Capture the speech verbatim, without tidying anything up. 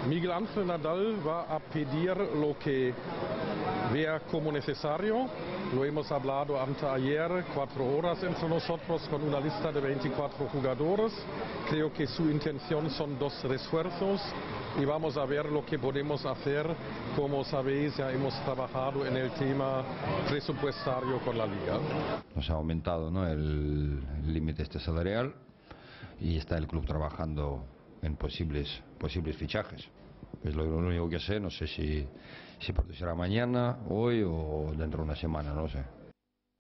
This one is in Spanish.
Miguel Ángel Nadal va a pedir lo que vea como necesario. Lo hemos hablado anteayer, cuatro horas entre nosotros con una lista de veinticuatro jugadores. Creo que su intención son dos refuerzos y vamos a ver lo que podemos hacer. Como sabéis, ya hemos trabajado en el tema presupuestario con la Liga. Nos ha aumentado, ¿no?, el límite este salarial y está el club trabajando en posibles posibles fichajes. Es lo, lo único que sé, no sé si, si será mañana, hoy o dentro de una semana, no sé.